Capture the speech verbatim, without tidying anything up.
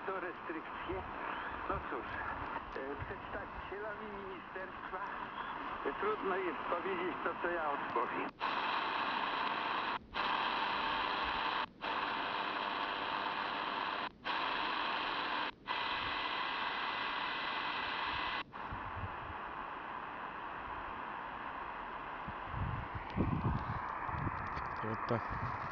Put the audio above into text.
to restrykcje? No cóż, e, przedstawicielami ministerstwa e, trudno jest powiedzieć to, co ja odpowiem. Opa.